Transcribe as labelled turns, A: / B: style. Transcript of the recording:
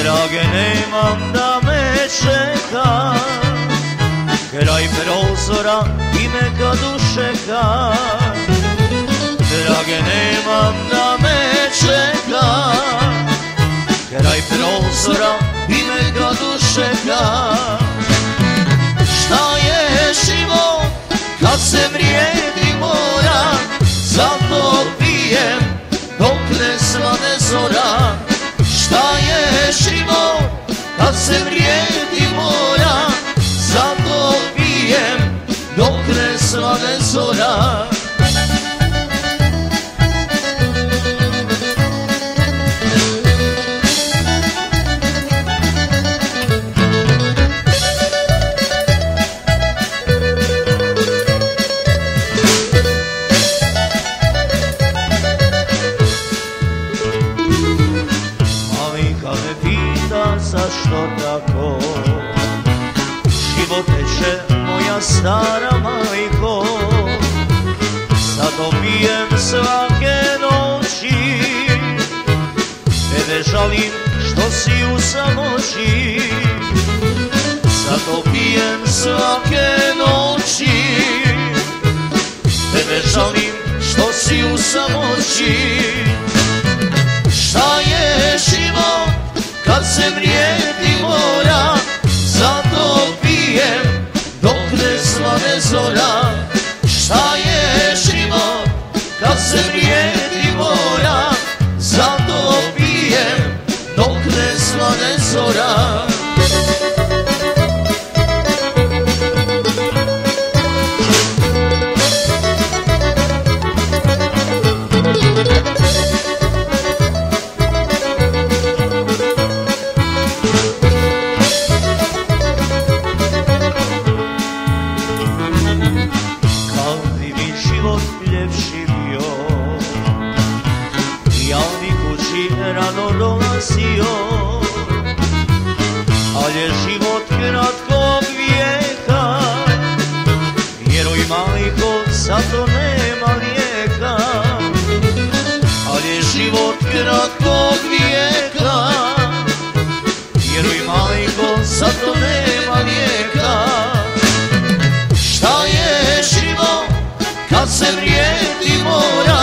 A: Drage, nemam da me čeka, kraj prozora i neka dušeka. Drage, nemam da me čeka, kraj prozora i neka dušeka. Šta je život kad se vrijedi mora, zato pijem dok ne svane zora. Šta je život kad se vrijedi mora, zato pijem dok ne svane zora. Zašto tako život teče, moja stara majko? Zato pijem svake noći, tebe žalim što si u samoći. Zato pijem svake noći, tebe žalim što si u samoći. Šta je život kad se vrijedi mora, zato pijem dok ne svane zora. Šta je život kad se vrijedi mora, zato pijem dok ne svane zora. Rano dolazio, al je život kratkog vijeka. Vjeruj majko, zato nema lijeka. Al je život kratkog vijeka. Vjeruj majko, zato nema lijeka. Šta je život kad se vrijedi mora,